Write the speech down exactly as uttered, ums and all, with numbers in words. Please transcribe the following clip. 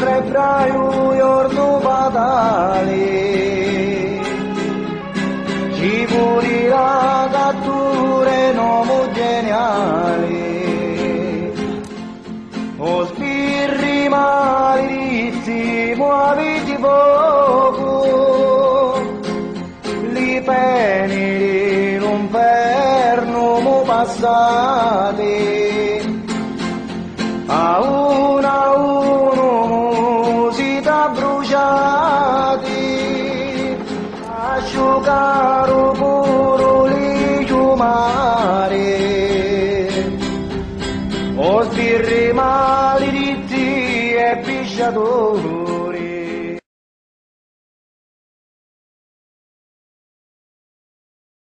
febbraio, giorno fatale, ci morirà catture nomo geniale, o spirri maledizi, muoviti poco, li peni di un perno mo passate, a uno a uno si da bruciati, asciugare puro licio mare, o sbirri maleditti e pisciatori.